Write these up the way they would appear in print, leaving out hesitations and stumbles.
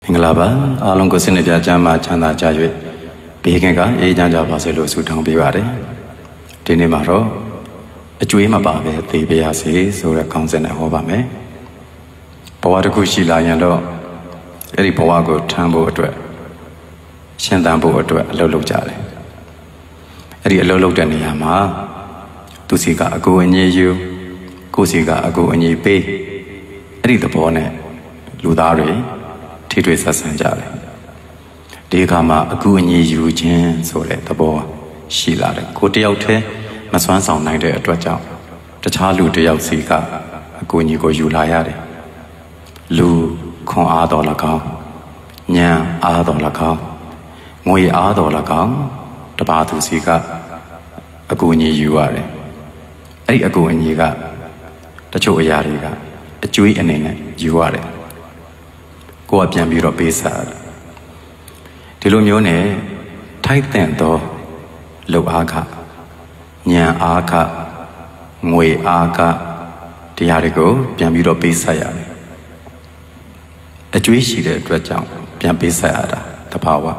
င်္ဂလာပါအားလုံးကိုစနစ်ပြချမ်းသာချမ်းသာကြ၍ဘေးကင်းကအေးချမ်းကြပါစေလို့ဆုတောင်းပေးပါတယ်ဒီနေ့မှာတော့အကျွေးမပါပဲသေပါရစေဆိုတဲ့ခေါင်းစဉ်နဲ့ဟောပါမယ်ဘဝတစ်ခုရှိလာရင်တော့အဲ့ဒီဘဝကိုထမ်းဖို့အတွက်ရှင်သန်ဖို့အတွက်အလုပ်လုပ်ကြတယ်အဲ့ဒီအလုပ်လုပ်တဲ့နေရာမှာသူစီကအကူအညီယူကိုစီကအကူအညီပေးအဲ့ဒီသဘောနဲ့လူသားတွေထိတွေ့ဆက်ဆံကြတယ်ဒီအခါမှာအကူအညီယူခြင်းဆိုတဲ့သဘောရှိလာတယ်ကိုတယောက်တည်းမစွမ်းဆောင်နိုင်တဲ့အတွက်ကြောင့်တခြားလူတယောက်စီကအကူအညီကိုယူလာရတယ်လူခွန်အားတော်၎င်းဉာဏ်အားတော်၎င်းငွေအားတော်၎င်းတပါးသူစီကအကူအညီယူရတယ်အဲ့ဒီအကူအညီကတချို့အရာတွေကအကျွေးအနေနဲ့ယူရတယ်ကိုယ်ကပြန်ပြီးတော့ပေးစားတယ်ဒီလိုမျိုးနဲ့ထိုက်တန်သောလှုပ်အားခဉာဏ်အားခငွေအားခတရားတွေကိုပြန်ပြီးတော့ပေးစားရတယ်အကျွေးရှိတဲ့အတွက်ကြောင့်ပြန်ပေးစားရတာတဘာဝ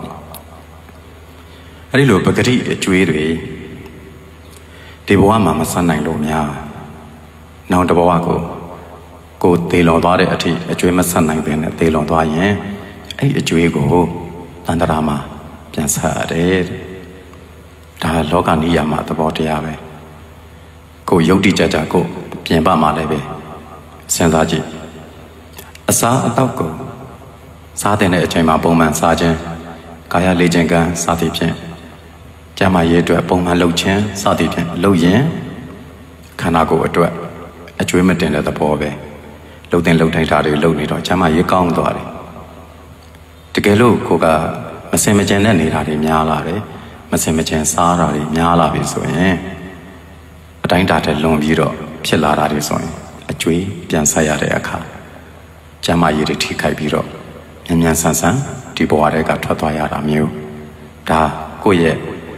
အဲ့ဒီလိုပဂတိအကျွေးတွေဒီဘဝမှာမဆက်နိုင်လို့များနောက်တစ်ဘဝကိုသေလွန်သွားတဲ့အထိအကျွေးမဆက်နိုင်တဲ့နဲ့သေလွန်သွားရင်အဲ့ဒီအကျွေးကိုတန်တရာမှာပြန်ဆက်ရတယ်ဒါလောကနိယာမသဘောတရားပဲကိုယုတ်တိကြကြကိုပြင်ပမှာလည်းပဲစဉ်းစားကြည့်အစာအသောက်ကိုစားတဲ့အချိန်မှာပုံမှန်စားခြင်းကာယလေ့ကျင့်ခန်းစသည်ဖြင့်ကျန်းမာရေးအတွက်ပုံမှန်လုပ်ခြင်းစသည်ဖြင့်လုပ်ရင်ခန္ဓာကိုယ်အတွက်အကျွေးမတင်တဲ့သဘောပဲလှုပ်တဲ့လှုပ်ထိုက်တာတွေလှုပ်နေတော့ကျန်းမာရေးကောင်းသွားတယ်တကယ်လို့ကိုကမစင်မကြင်တဲ့နေတာတွေများလာတယ်မစင်မကြင်စားတာတွေများလာပြီဆိုရင်အတိုင်းတာတဲ့လွန်ပြီးတော့ဖြစ်လာတာတွေဆိုရင်အကျွေးပြန်ဆက်ရတဲ့အခါကျန်းမာရေးတွေထိခိုက်ပြီးတော့မြန်မြန်ဆန်ဆန်ဒီဘဝတွေကထွက်သွားရတာမျိုးဒါကိုယ့်ရဲ့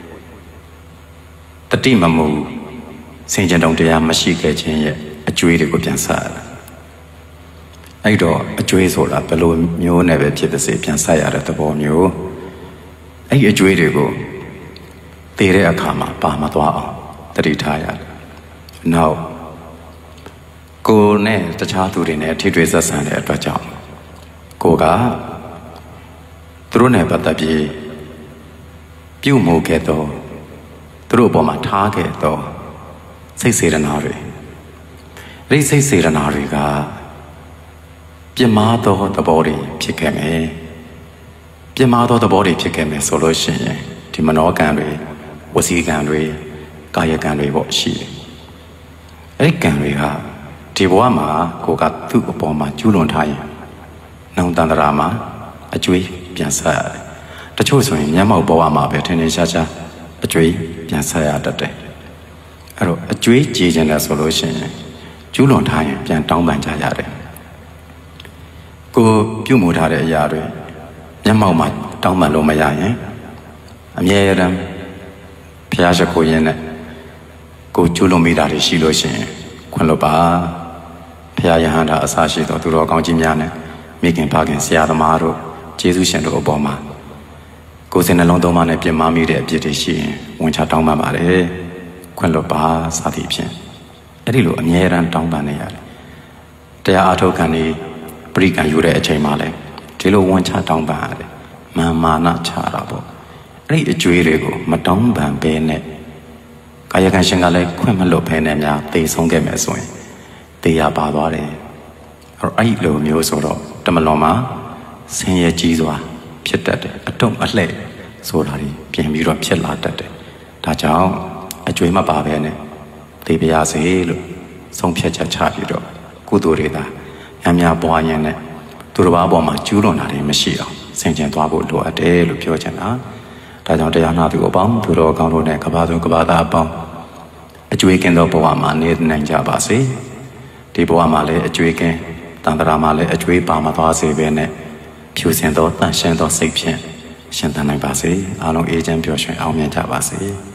တတိမမှုစင်ကြံတုံတရားမရှိခဲ့ခြင်းရဲ့အကျွေးတွေကိုပြန်ဆက်ရတယ်အဲ့တော့အကျွေးဆိုတာဘယ်လိုမျိုးနဲ့ပဲဖြစ်ပါစေပြန်ဆက်ရတဲ့သဘောမျိုးအဲ့ဒီအကျွေးတွေကိုတည်တဲ့အခါမှာပါမသွားအောင်တတိထားရတယ်နောက်ကိုယ်နဲ့တခြားသူတွေနဲ့ထိတွေ့ဆက်ဆံတဲ့အတွက်ကြောင့်ကိုကသူတို့နဲ့ပတ်သက်ပြီးပြုမှုခဲ့တော့သူတို့အပေါ်မှာထားခဲ့တော့စိတ်စေတနာတွေအဲ့ဒီစိတ်စေတနာတွေကပြင်းမာသောသဘောတွေဖြစ်ခဲ့မယ်ပြင်းမာသောသဘောတွေဖြစ်ခဲ့မယ်ဆိုလို့ရှိရင်ဒီမနောကံတွေဝစီကံတွေကာယကံတွေပေါ့ရှိတယ်အဲ့ဒီကံတွေကဒီဘဝမှာကိုကသူ့အပေါ်မှာကျူးလွန်ထားရင်နောင်တန္တရာမှာအကျွေးပြန်ဆက်ရတယ်တချို့ဆိုရင်မျက်မှောက်ဘဝမှာပဲထင်ထင်ရှားရှားအကျွေးပြန်ဆက်ရတတ်တယ်အဲ့တော့အကျွေးကြည်ကျင်တယ်ဆိုလို့ရှိရင်ကျူးလွန်ထားရင်ပြန်တောင်းပန်ကြရတယ်ကိုပြုမှုထားတဲ့အရာတွေမျက်မှောက်မှာတောင်းပန်လို့မရရင်အမြဲတမ်းဘုရားရှိခိုးရင်းနဲ့ကိုကျူးလွန်မိတာတွေရှိလို့ရှိရင်ခွင့်လွတ်ပါဘုရားယဟန္တာအစရှိသောသူတော်ကောင်းကြီးများနဲ့မိခင်ဖခင်ဆရာသမားတို့ကျေးဇူးရှင်တို့အပေါ်မှာကိုယ်စိတ်နှလုံးသုံးပါးနဲ့ပြင်မာမိတဲ့အပြစ်တွေရှိရင်ဝန်ချတောင်းပန်ပါတယ်ခွင့်လွတ်ပါစသည်ဖြင့်အဲ့ဒီလိုအမြဲတမ်းတောင်းပန်နေရတယ်တရားအထုတ်ခံနေပရိကံယူတဲ့အချိန်မှာလည်းဒီလိုဝန်ချတောင်းပန်ရတယ်မာနချတာပေါ့အဲ့ဒီအကျွေးတွေကိုမတောင်းပန်ဘဲနဲ့ကာယကံရှင်ကလည်းခွင့်မလွတ်ဘဲနဲ့များသေဆုံးခဲ့မယ်ဆိုရင်သေရပါသွားတယ်အဲ့လိုမျိုးဆိုတော့တမလွန်မှာဆင်းရဲကြီးစွာဖြစ်တတ်တယ်အတုံးအလှဲ့ဆိုတာတွေပြင်ပြီးတော့ဖြစ်လာတတ်တယ်ဒါကြောင့်အကျွေးမပါဘဲနဲ့သေပါရစေလို့ဆုံးဖြတ်ချက်ချပြီးတော့ကုသိုလ်တွေသာများပွားရင်နဲ့သူတစ်ပါးပေါ်မှာကျူးလွန်တာတွေမရှိအောင်ဆင်ခြင်သွားဖို့လိုအပ်တယ်လို့ပြောချင်တာဒါကြောင့်တရားနာသူအပေါင်းသူတော်ကောင်းတို့နဲ့ကဘာသူကဘာသားအပေါင်းအကျွေးကင်းသောဘဝမှာနေနိုင်ကြပါစေဒီဘဝမှာလည်းအကျွေးကင်းတန်တရာမှာလည်းအကျွေးပါမသွားစေပဲနဲ့ဖြူစင်သောတန်ရှင်းသောစိတ်ဖြင့်ရှင်သန်နိုင်ပါစေအားလုံးအေးချမ်းပျော်ရွှင်အောင်မြင်ကြပါစေ